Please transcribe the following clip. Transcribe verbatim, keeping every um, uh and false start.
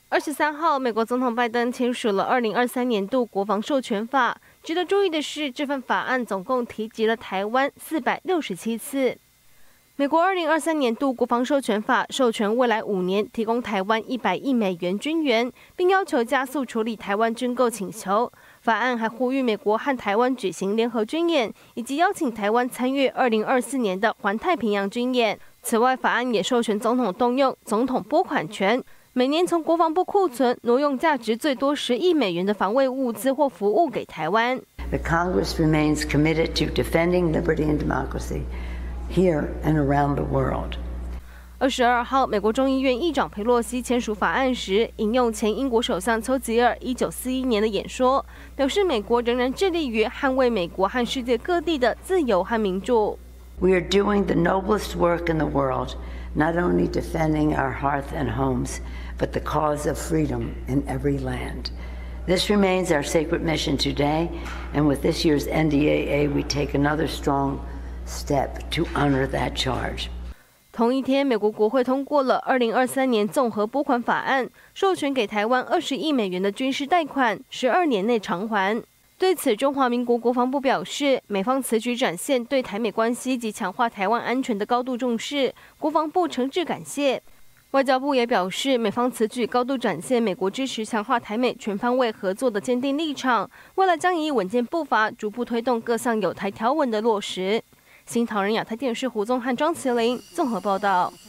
二十三号，美国总统拜登签署了二零二三年度国防授权法。值得注意的是，这份法案总共提及了台湾四百六十七次。美国二零二三年度国防授权法授权未来五年提供台湾一百亿美元军援，并要求加速处理台湾军购请求。法案还呼吁美国和台湾举行联合军演，以及邀请台湾参与二零二四年的环太平洋军演。此外，法案也授权总统动用总统拨款权，每年从国防部库存挪用价值最多十亿美元的防卫物资或服务给台湾。 The Congress remains committed to defending liberty and democracy here and around the world. 二十二号，美国众议院议长佩洛西签署法案时，引用前英国首相丘吉尔一九四一年的演说，表示美国仍然致力于捍卫美国和世界各地的自由和民主。 We are doing the noblest work in the world, not only defending our hearth and homes, but the cause of freedom in every land. This remains our sacred mission today, and with this year's N D A A, we take another strong step to honor that charge. 同一天，美国国会通过了二零二三年综合拨款法案，授权给台湾二十亿美元的军事贷款，十二年内偿还。对此，中华民国国防部表示，美方此举展现对台美关系及强化台湾安全的高度重视，国防部诚挚感谢。外交部也表示，美方此举高度展现美国支持强化台美全方位合作的坚定立场，未来将以稳健步伐，逐步推动各项有台条文的落实。新唐人亚太电视胡宗汉、庄麒麟综合报道。